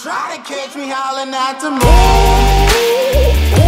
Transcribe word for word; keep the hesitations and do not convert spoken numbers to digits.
Try to catch me howling at the moon.